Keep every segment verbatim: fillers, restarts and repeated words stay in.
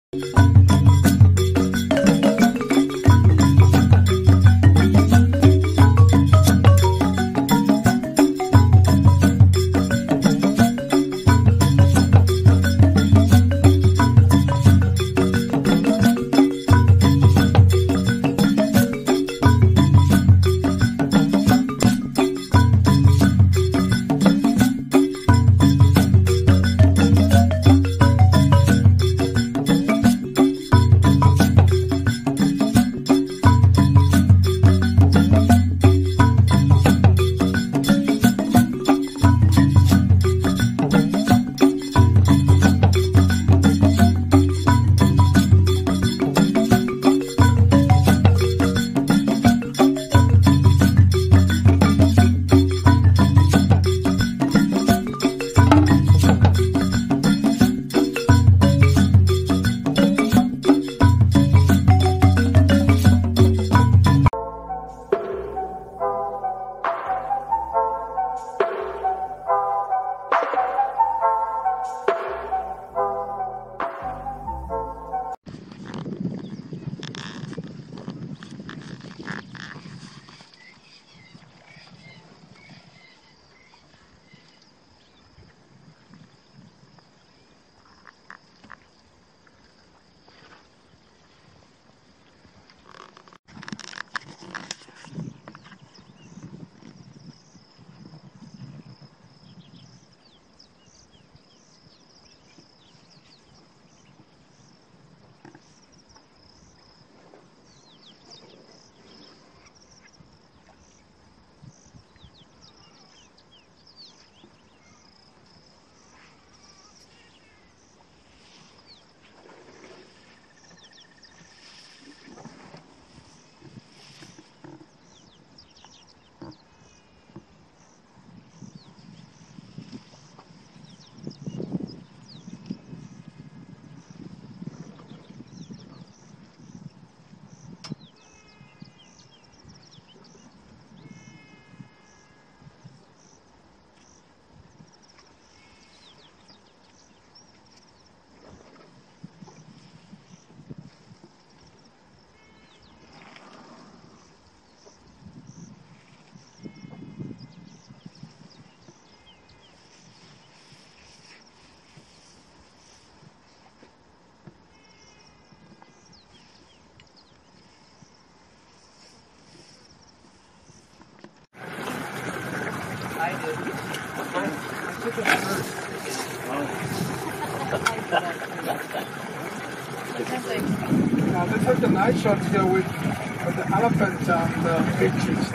Now let's have the night shot here with, with the elephant and the big trees.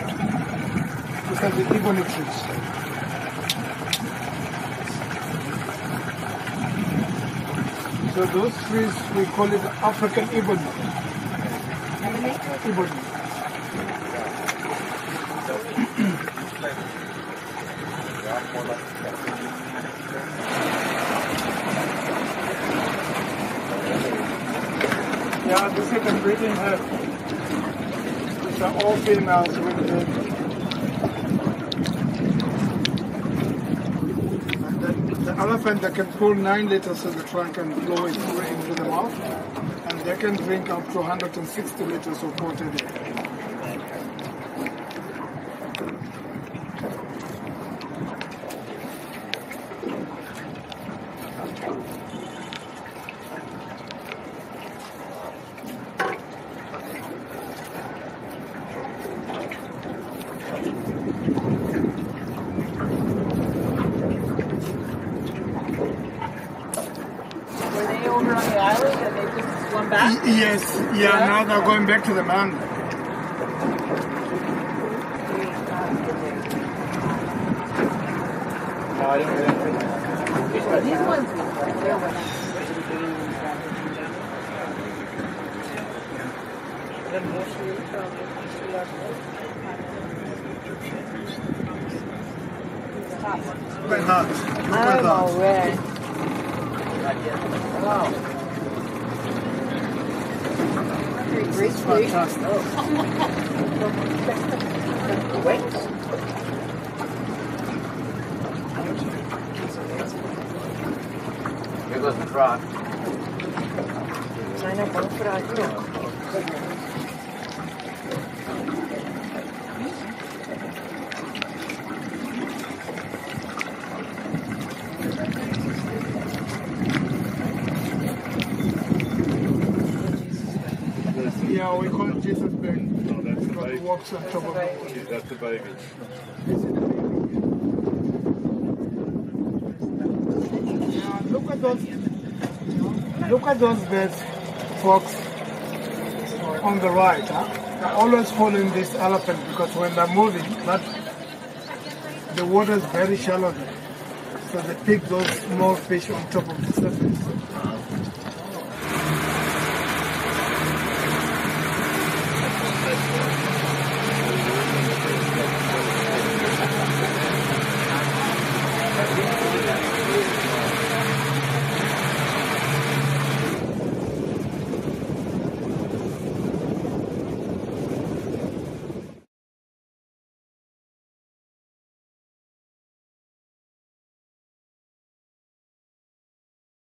These are the ebony trees. So those trees, we call it African ebony. Ebony. Yeah, this is the breeding head. These are all females with the and then the elephant that can pull nine liters of the trunk and blow it through into the mouth, and they can drink up to one hundred sixty liters of water a day. Over on the island and they just swim back? Yes, yeah, yeah, now they're going back to the man. These ones, they're Super hot. I'm already. Wow. Very Fantastic. Wait. Here goes the frog. nou bang vir daai klok. Yeah, we call it Jesus baby. Oh, that's the But baby. walks on top of the water. Yeah, that's the baby. Yeah, look at those. Look at those birds, folks, on the right. Huh? They're always following this elephant because when they're moving, that the water is very shallow there. So they pick those small fish on top of the surface.